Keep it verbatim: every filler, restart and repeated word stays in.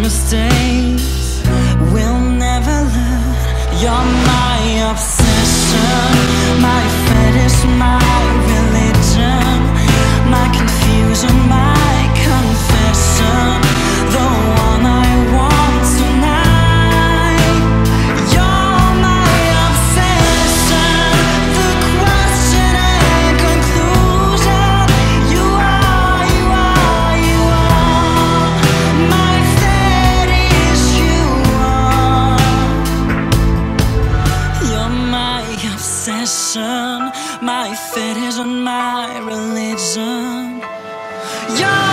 mistakes will never learn. You're my obsession, my fetish, my religion, my confusion, my confession, the one I want tonight. You're my obsession, the question and conclusion. You are, you are, you are my fetish. You are. You're my obsession, my fetish and my religion. You're